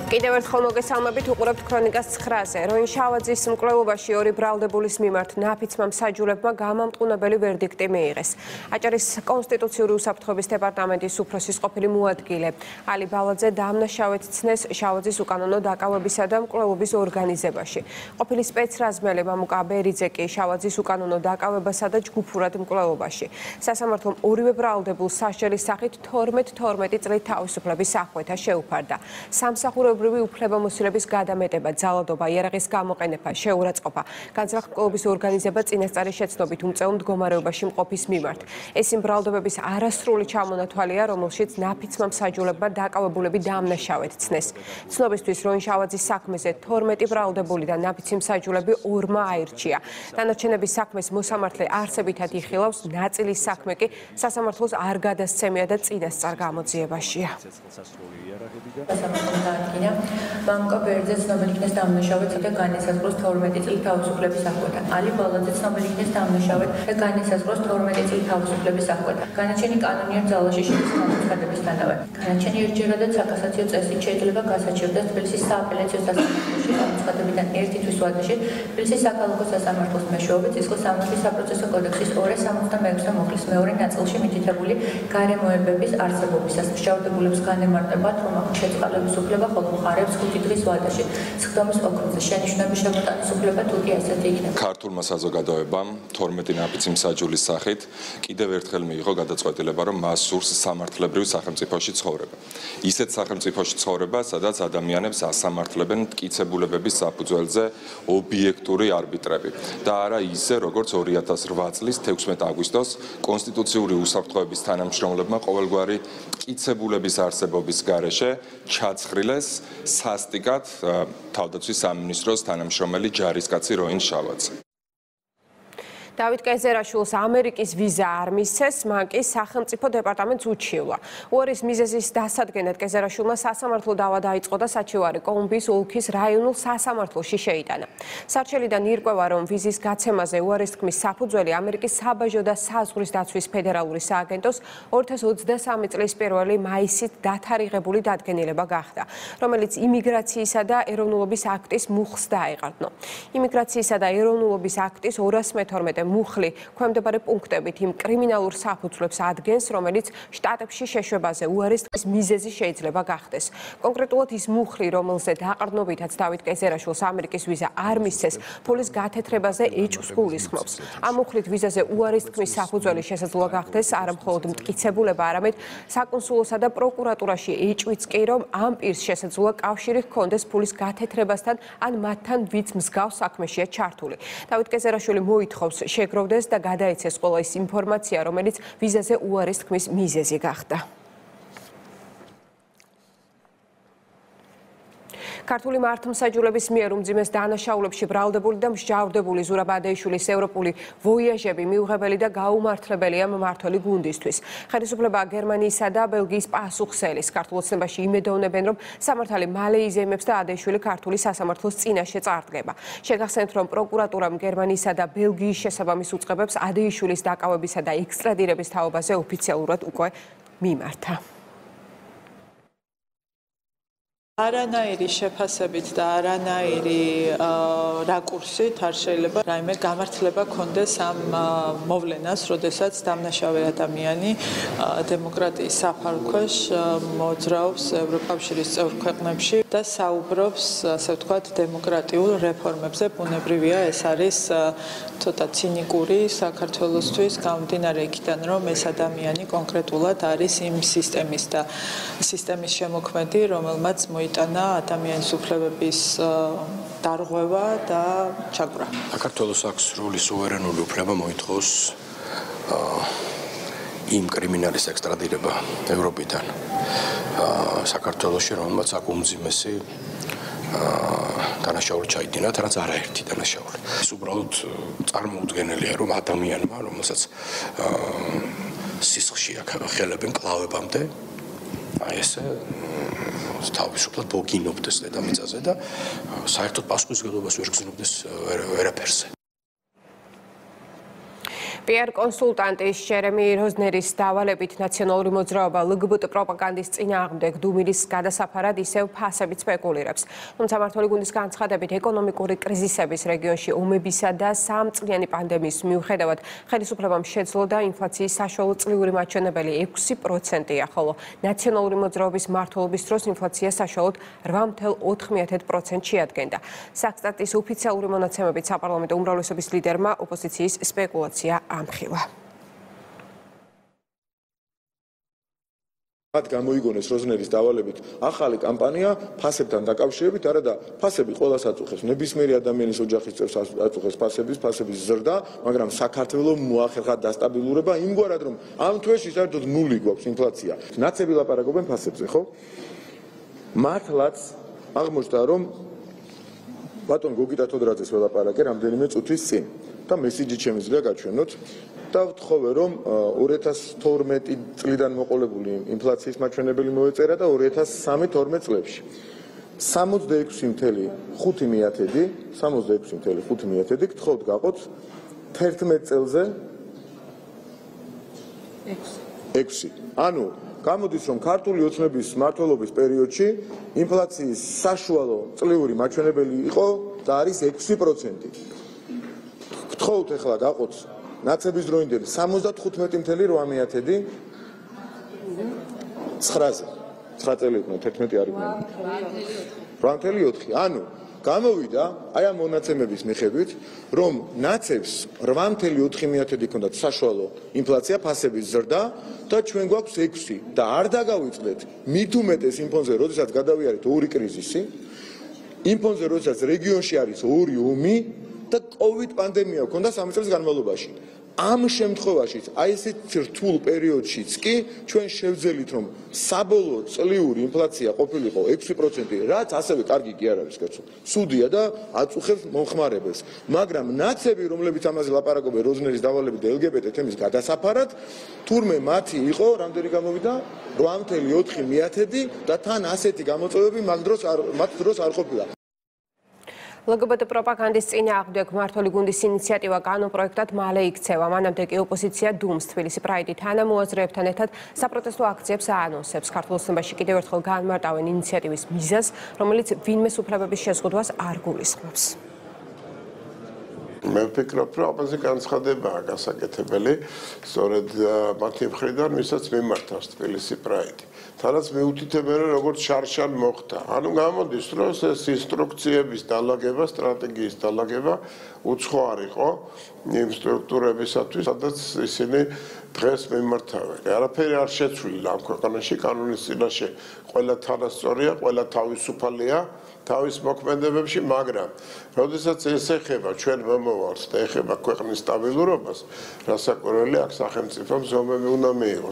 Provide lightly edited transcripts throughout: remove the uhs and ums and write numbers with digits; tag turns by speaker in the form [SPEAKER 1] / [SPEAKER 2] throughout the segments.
[SPEAKER 1] კიდევ ერთხელ მოგესალმებით, უყურებთ ქრონიკას 9-ზე. როინ შავაძის მკვლელობაში ორი ბრალდებულის მიმართ ნაფიცმა მსაჯულებმა გამამტყუნებელი ვერდიქტი მიიღეს. აჭარის კონსტიტუციური უსაფრთხოების დეპარტამენტის უფროსის ყოფილი მოადგილე ალი ბალაძე დამნაშავედ ცნეს შავაძის უკანონო დაკავებისა და მკვლელობის ორგანიზებაში. ყოფილი სპეცრაზმელი მამუკა ბერიძე კი შავაძის უკანონო დაკავებასა და ჯგუფურად მკვლელობაში. სასამართლომ ორივე ბრალდებულს სასჯელის სახით 12 წლით თავისუფლების აღკვეთა შეუფარდა. სამსახურებრივი უფლებამოსილების გადამეტება, ძალადობა, იარაღის გამოყენება, შეურაცხყოფა, განზრახ-მკვლელობის ორგანიზება წინასწარი შეცდობით უმწეო მდგომარეობაში მყოფის მიმართ. ეს იმ ბრალდებების არასრული ჩამონათვალია, რომელშიც ნაფიცმა მსაჯულებმა დაკავებულები დამნაშავედ ცნეს. ცნობისთვის, როინ შავაძის საქმეზე 12 ბრალდებული და ნაფიცი მსაჯულები ორმა აირჩია. დანარჩენების საქმეს მოსამართლე არსებითად იხილავს, ნაწილის საქმე კი სასამართლოს არ გადასცემია და წინასწარ გამოძიებაშია.
[SPEAKER 2] მამუკა ბერიძე ცნობილი იქნეს დამნაშავედ და განისაზღვროს 12 წლის თავისუფლების აღკვეთა. ალი ბალაძე ცნობილი იქნეს დამნაშავედ და განისაზღვროს 12 წლის თავისუფლების აღკვეთა. განაჩენი კანონიერ ძალაში შეცდომისთანავე. განაჩენი ერთჯერადად საკასაციო წესით შეიძლება გასაჩივრდეს თბილისის სააპელაციო სასამართლოში გამოცხადებიდან ერთი თვის ვადაში თბილისის საქალაქო სასამართლოს მეშვეობით ცხლის სამართლის საპროცესო კოდექსის 266 მოხლის მეორე ნაწილში მითითებული გარემოებების არსებობისას მსჯავრდებულებს განემარტებათ, რომ შეწყალების უფლება ხოლმე მხარებს 5 დღის ვადაში სხდომის ოქროზე შენიშვნების შემოტანის უფლება თუ კი ასეთი იქნება.
[SPEAKER 3] ქართულმა საზოგადოებამ 12 ნაფიცი მსაჯულის სახით კიდევ ერთხელ მიიღო გადაწყვეტილება, რომ მას სურს სამართლებრივ სახელმწიფოში ცხოვრება. ისეთ სახელმწიფოში ცხოვრება, სადაც ადამიანებს ასამართლებენ მტკიცებულებების საფუძველზე ობიექტური არბიტრები და არა ისე, როგორც 2008 წლის 16 აგვისტოს კონსტიტუციური უსაფრთხოების თანამშრომლებმა ყოველგვარი მტკიცებულების არსებობის გარეშე ჩაცხრილეს სასტიკად თავდაცვის სამინისტროს თანამშრომელი ჯარისკაცი როინ შავაძე.
[SPEAKER 1] დავით კეზერაშვილს ამერიკის ვიზა არ მისცეს, მან კი სახელმწიფო დეპარტამენტს უჩივლა. უარის მიზეზის დასადგენად კეზერაშვილმა სასამართლო დავა დაიწყო და საჩივარი კოლუმბიის ოლქის რაიონულ სასამართლოში შეიტანა. სარჩელიდან ირკვევა, რომ ვიზის გაცემაზე უარის თქმის საფუძველი ამერიკის საბაჟო და საზღვრის დაცვის ფედერალური სააგენტოს 2023 წლის 1 მაისით დათარიღებული დადგენილება გახდა, რომელიც იმიგრაციისა და ეროვნულობის აქტის მუხლს დაეყრდნო. იმიგრაციისა და ეროვნულობის აქტის 212 მუხლი ქვემდებარე პუნქტებით იმ კრიმინალურ საფუძვლებს ადგენს, რომელიც შტატებში შეშვებაზე უარის თქმის მიზეზი შეიძლება გახდეს. კონკრეტულად ის მუხლი, რომელზე დაყრდნობითაც დავით კეზერაშვილს ამერიკის ვიზა არ მისცეს, ფულის გათეთრებაზე ეჭვს გულისხმობს. ამ მუხლით ვიზაზე უარის თქმის საფუძველი შესაძლოა გახდეს არა მხოლოდ მტკიცებულება, არამედ საკონსულოსა და პროკურატურაში ეჭვიც კი, რომ ამ პირს შესაძლოა კავშირი ჰქონდეს ფულის გათეთრებასთან ან მათთან ვინც მსგავს საქმეშია ჩართული. დავით კეზერაშვილი მოითხოვს შეგროვდეს და გადაეცეს ყველა ის ინფორმაცია, რომელიც ვიზაზე უარის თქმის მიზეზი გახდა. ქართული მართლმსაჯულების მიერ უმძიმეს დანაშაულებში ბრალდებული და მსჯავრდებული ზურაბ ადეიშვილის ევროპული ვოიაჟები მიუღებელი და გაუმართლებელია მმართველი გუნდისთვის. ხელისუფლება გერმანიისა და ბელგიის პასუხსელის ქართულ ოცნებაში იმედოვნებენ, რომ სამართალი მალე იზეიმებს და ადეიშვილი ქართული სასამართლოს წინაშე წარდგება. შეგახსენებთ, რომ პროკურატურამ გერმანიისა და ბელგიის შესაბამის უწყებებს ადეიშვილის დაკავებისა და ექსტრადირების თაობაზე ოფიციალურად უკვე მიმართა.
[SPEAKER 4] არანაირი შეფასებით და არანაირი რაკურსით არ შეიძლება რაიმე გამართლება კონდეს ამ მოვლენას, როდესაც დამნაშავე ადამიანი დემოკრატიის საფარქვეშ მოძრაობს ევროკავშირის წევრ ქვეყნებში და საუბრობს, ასე ვთქვათ, დემოკრატიულ რეფორმებზე. ბუნებრივია, ეს არის ცოტა ცინიკური საქართველოსთვის, გამომდინარე იქიდან, რომ ეს ადამიანი კონკრეტულად არის იმ სისტემის შემოქმედი, რომელმაც იტანა ადამიანის უფლებების დარღვევა და ჩაგვრა.
[SPEAKER 5] საქართველოს აქვს სრული სუვერენული უფლება მოითხოვს იმ კრიმინალის ექსტრადირება ევროპიდან საქართველოში, რომელმაც აქ უმძიმესი დანაშაული ჩაიდინათ, რაც არაერთი დანაშაული. ეს უბრალოდ წარმოუდგენელია, რომ ადამიანმა, რომელსაც სისხლში აქვს ხელებენ კლავებამდე, აი ესე თავისუფლად ბოგინობდეს დედამიწაზე და საერთოდ პასუხისმგებლობას ვერ გრძნობს ვერაფერზე.
[SPEAKER 1] PR კონსულტანტის ჯერემი როზნერის დავალებით ნაციონალური მოძრაობა LGBT პროპაგანდის წინააღმდეგ დუმილის გადასაფარად ისევ ფასებით სპეკულირებს. თუმცა მმართველი გუნდის განცხადებით ეკონომიკური კრიზისების რეგიონში ომებისა და სამწლიანი პანდემიის მიუხედავად ხელისუფლებამ შეძლო და ინფლაციის საშუალო წლიური მაჩვენებელი 6%-ია, ხოლო ნაციონალური მოძრაობის მმართველობის დროს ინფლაცია საშუალოდ 8.4% შეადგენდა. საქსტატის ოფიციალური მონაცემებით საპარლამენტო უმრავლესობის ლიდერმა ოპოზიციის სპეკულაცია ამხილა.
[SPEAKER 6] მათ გამოიგონეს როზნერის დავალებით ახალი კამპანია ფასებთან დაკავშირებით, არა და ფასები ყველას აწუხებს. ნებისმიერი ადამიანის ოჯახის წევრს აწუხებს ფასების ზრდა, მაგრამ საქართველოს მოახერხა დასტაბილურება იმგვარად, რომ ამ თვეში საერთოდ ნული გვაქვს ინფლაცია. ნაცები ლაპარაკობენ ფასებზე, ხო? მართლაც აღმოჩნდა, რომ ბატონ გოგიტა თოდრაძეს ველაპარაკე რამდენიმე წუთის წინ და მესიჯი შემიძლია გაჩვენოთ და ვთხოვე რომ 2012 წლიდან მოყოლებული ინფლაციის მაჩვენებელი მოეწერა და 2013-12 წლებში 66.5% გთხოვთ გაყოთ 11 წელზე 6. ანუ გამოდის რომ ქართული ოცნების მმართველობის პერიოდში ინფლაციის საშუალო წლიური მაჩვენებელი იყო და არის 6%. გთხოვთ ახლა გაყოთ ნაცების დროინდელი 75.8 9-ზე 9 წელი იყო 11 არ იყო 8.4 ანუ გამოვიდა აი ამ მონაცემების მიხედვით რომ ნაცებს 8.4 ჰქონდათ საშუალო ინფლაცია ფასების ზრდა და ჩვენ გვაქვს 6 და არ დაგავიწყდეთ მით უმეტეს იმ ფონზე როდესაც გადავიარეთ ორი კრიზისი იმ ფონზე როდესაც რეგიონში არის ორი ომი და COVID პანდემია ჰქონდა 3 წლის განმავლობაში. ამ შემთხვევაშიც, აი ესეთ რთულ პერიოდშიც კი ჩვენ შევძელით რომ საბოლოო წლიური ინფლაცია ყოფილიყო 6%, რაც ასევე კარგი კი არ არის, კაცო. სუდია და აწუხებს მომხმარებელს. მაგრამ ნაცები, რომლებიც ამაზე ლაპარაკობენ როზნერის დავალებით და LGBT თემის გადასაფარად, თურმე მათი იყო, რამდენი გამოვიდა 8.4 და თან ასეთი გამოწვევები მათ დროს არ ყოფილა.
[SPEAKER 1] LGBT პროპაგანდის წინააღმდეგ მმართველი გუნდის ინიციატივა კანონპროექტად მალე იქცევა. მანამდე კი ოპოზიცია დუმს თბილისი პრაიდი თანამოაზრეებთან ერთად საპროტესტო აქციებს აანონსებს. ქართულ ოცნებაში კიდევ ერთხელ გაანმარტავენ ინიციატივის მიზანს, რომელიც ვინმეს უფლებების შეზღუდვას არ გულისხმობს.
[SPEAKER 7] მე ვფიქრობ, რომ ამაზე განცხადებაა გასაკეთებელი, სწორედ მათი მხრიდან, ვისაც მიმართავს თბილისი პრაიდი. თანაც მიუთითებენ, რომ როგორც შარშან მოხდა. ანუ გამოდის, რომ ეს ინსტრუქციების დალაგება, სტრატეგიის დალაგება უცხო არ იყო იმ სტრუქტურებისათვის, სადაც ისინი დღეს მიმართავენ. არაფერი არ შეცვლილა ამ ქვეყანაში, კანონის წინაშე ყველა თანასწორია, ყველა თავისუფალია თავის მოქმედებებში, მაგრამ როდესაც ეს ეხება ჩვენ მომავალს და ეხება ქვეყნის სტაბილურობას, რასაკვირველი აქ სახელმწიფომ ზომები უნდა მიიღოს.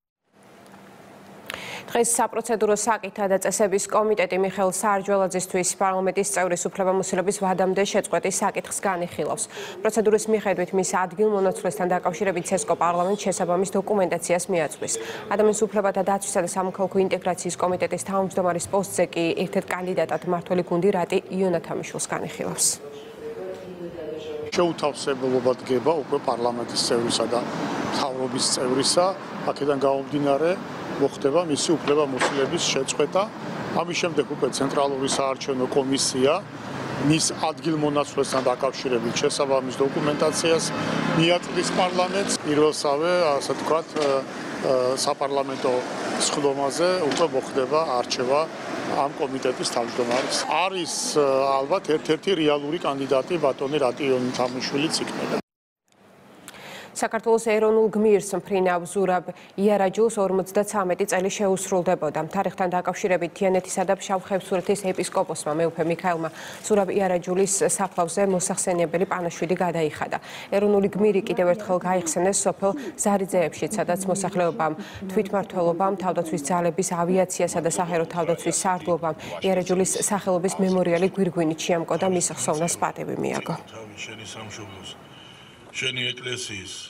[SPEAKER 1] დღეს საპროცედურო საკითხთა და წესების კომიტეტი მიხეილ საარჯველაძისთვის პარლამენტის წევრის უფლებამოსილების ვადამდე შეწყვეტის საკითხს განიხილავს. პროცედურის მიხედვით მის ადგილმონაცვლესთან დაკავშირებით ცესკო პარლამენტს შესაბამის დოკუმენტაციას მიაწვის. ადამიანის უფლებათა დაცვისა და სამოქალაქო ინტეგრაციის კომიტეტის თავმჯდომარის პოსტზე კი ერთ-ერთ კანდიდატად მმართველი გუნდი რატი იონათამიშვილს განიხილავს.
[SPEAKER 8] შეუთავსებლობა დგება უკვე პარლამენტის წევრისა და მთავრობის წევრისა, აქედან გამომდინარე მოხდება მისი უფლებამოსილების შეწყვეტა. ამის შემდეგ უკვე ცენტრალური საარჩევნო კომისია მის ადგილმონაცვლესთან დაკავშირებით შესაბამის დოკუმენტაციას მიაწვის პარლამენტს. პირველსავე, ასე ვთქვათ, საპარლამენტო სხდომაზე უკვე მოხდება არჩევა ამ კომიტეტის თავმჯდომარის. არის ალბათ ერთ-ერთი რეალური კანდიდატი ბატონი რატი იონათამიშვილიც იქნება.
[SPEAKER 1] საქართველოს ეროვნულ გმირს მფრინავ ზურაბ იარაჯულს 53 წელი შეუსრულდებოდა. თარიღთან დაკავშირებით თიანეთისა და ფშავ-ხევსურეთის ეპისკოპოსმა მეუფე მიქაელმა ზურაბ იარაჯულის საფლავზე მოსახსენიებელი პანაშვიდი გადაიხადა. ეროვნული გმირი კიდევ ერთხელ გაიხსენეს სოფელ ზარიძეებშიც, სადაც მოსახლეობამ, თვითმმართველობამ, თავდაცვის ძალების, ავიაციასა და საჰაერო თავდაცვის სარდლობამ იარაჯულის სახელობის მემორიალი გვირგვინით შეამკო და მის ხსოვნას პატივი მიაგო.
[SPEAKER 9] შენი ეკლესიის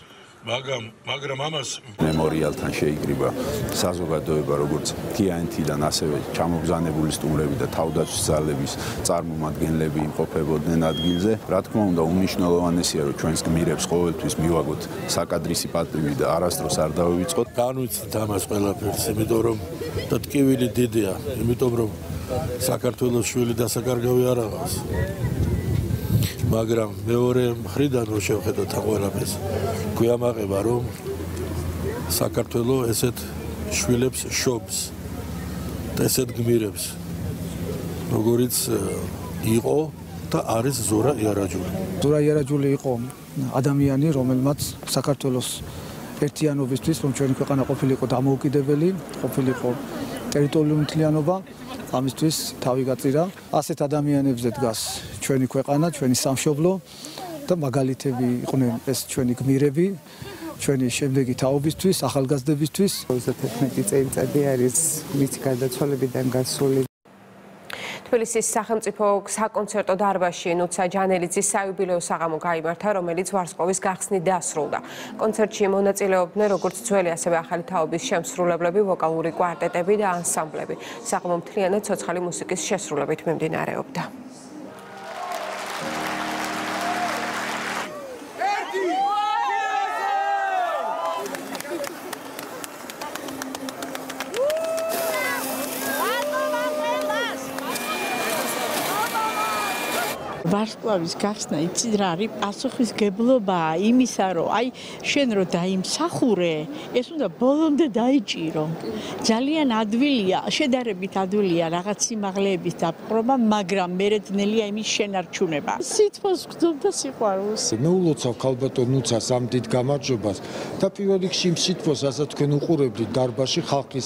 [SPEAKER 9] მაგრამ ამას
[SPEAKER 10] მემორიალთან შეიკრიბა საზოგადოება, როგორც TNT-დან ასევე ჩამოგზავნებული სტუმრები და თავდაცვის ძალების წარმომადგენლები იმყოფებოდნენ ადგილზე. რა თქმა უნდა, უმნიშვნელოვანესია, რომ ჩვენს გმირებს ყოველთვის მივაგოთ საკადრისი პატივი და არასდროს არ დავივიწყოთ.
[SPEAKER 9] განვიცდით ამას ყველაფერს, იმიტომ რომ და ტკივილი დიდია, იმიტომ რომ საქართველოს შვილი დასაკარგავი არ აღავს. მაგრამ მეორე მხრიდან რო შევხედოთ ამ ყველაფერს, გვიამაყება რომ საქართველოს ესეთ შვილებს შობს და ესეთ გმირებს, როგორიც იყო და არის ზურა იარაჯული.
[SPEAKER 11] ზურა იარაჯული იყო ადამიანი, რომელმაც საქართველოს ერთიანობისთვის, რომ ჩვენი ქვეყანა ყოფილიყო დამოუკიდებელი, ყოფილიყო ტერიტორიული მთლიანობა, ამისთვის თავი გაწირა. ასეთ ადამიანებზე დგას ჩვენი ქვეყანა, ჩვენი სამშობლო და მაგალითები იყვნენ ეს ჩვენი გმირები, ჩვენი შემდეგი თაობისთვის, ახალგაზრდებისთვის.
[SPEAKER 12] 11 წელიწადი არის მისი გარდაცვალებიდან გასული.
[SPEAKER 1] თბილისის სახელმწიფო საკონცერტო დარბაზში ნუცა ჯანელიძის საიუბილეო საღამო გაიმართა, რომელიც ვარსკვლავის გახსნით დასრულდა. კონცერტში მონაწილეობდნენ როგორც ძველი, ასევე ახალი თაობის შემსრულებლები, ვოკალური კვარტეტები და ანსამბლები. საღამო მთლიანად ცოცხალი მუსიკის შესრულებით მიმდინარეობდა.
[SPEAKER 13] ვარსკვლავის გახსნა იცით რა არის პასუხისგებლობაა იმისა რომ აი შენ რო დაიმსახურე ეს უნდა ბოლომდე დაიჭირო ძალიან ადვილია შედარებით ადვილია რაღაც სიმაღლეების დაპყრობა მაგრამ მერედნელია იმის შენარჩუნება სითბოს გძობდა სიყვარულს
[SPEAKER 14] მეულოცავ ქალბატონ ნუცას ამ დიდ გამარჯვებას და პირველ რიგში იმ სითბოს რასაც თქვენ უყურებდით დარბაზში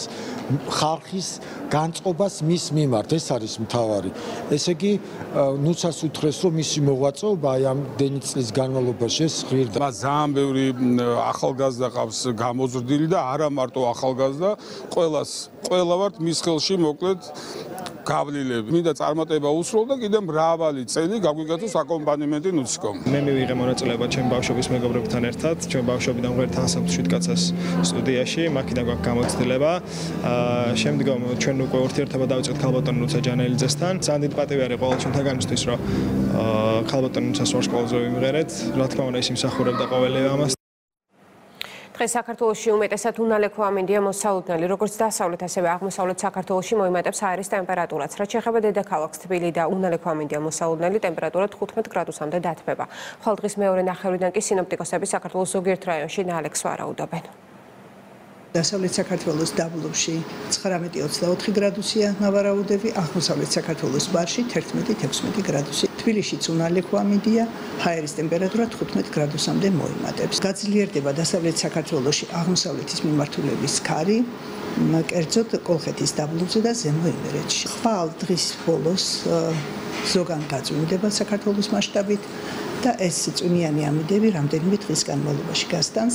[SPEAKER 14] ხალხის განწყობას მის მიმართ ეს არის მთავარი ესე იგი ნუცას უთხრეს რომ მისი მოღვაწეობა აი ამ დენი წლის განმავლობაში ეს ღირდა.
[SPEAKER 15] ძალიან ბევრი ახალგაზრდა ყავს გამოზრდილი და არა მარტო ახალგაზრდა, ყველა ვართ მის ხელში მოკლედ გავლილები. მინდა წარმატება უსროლ და კიდე მრავალი წელი გაგვიკეთოს აკომპანიმენტი ნუციკომ.
[SPEAKER 16] მე მივიღე მონაწილეობა ჩემი ბავშვობის მეგობრებთან ერთად, ჩვენ ბავშვობიდან ვღერთ ანსამბლ შვიდკაცას სტუდიაში, მაქედან გვაქვს გამოცდილება. შემდგომ ჩვენ უკვე ურთიერთობა დავიწყეთ ქალბატონ ნუცა ჯანელიძესთან. ძალიან დიდი პატივი არის ყოველ ჩვენთაგანისთვის, რომ ქალბატონ ნუცას ვარსკვლავზე ვიმღერეთ. რა თქმა უნდა, ის იმსახურებდა ყოველივე ამას.
[SPEAKER 1] დღეს საქართველოში უმეტესად უნალექო ამინდია მოსალოდნელი, როგორც დასავლეთ, ასევე აღმოსავლეთ საქართველოში მოიმატებს აერის ტემპერატურაც. რაც შეეხება დედაქალაქს თბილი და უნალექო ამინდია მოსალოდნელი, ტემპერატურა 15 გრადუსამდე დათბება. ხოლო დღის მეორე ნახევრიდან კი სინოპტიკოსები საქართველოს ზოგიერთ რაიონში ნალექს ვარაუდობენ.
[SPEAKER 17] დასავლეთ საქართველოს დაბლობში 19-24 გრადუსია ნავარაუდები, აღმოსავლეთ საქართველოს ბარში 11-16 გრადუსი. თბილისშიც უნალექო ამინდია, ჰაერის ტემპერატურა 15 გრადუსამდე მოიმატებს. გაძლიერდება დასავლეთ საქართველოში აღმოსავლეთის მიმართულების ქარი, კერძოდ კოლხეთის დაბლობზე და ზემო იმერეთში. ხვალ დღის ბოლოს ზოგან გაწვიმდება საქართველოს მასშტაბით და ეს წვიმიანი ამინდები რამდენიმე დღის განმავლობაში გასტანს.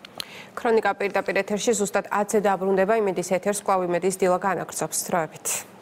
[SPEAKER 1] ქრონიკა პირდაპირ ეთერში ზუსტად 10-ზე დაბრუნდება იმედის ეთერს კვლავ იმედის დილა განაგრძობს. დროებით.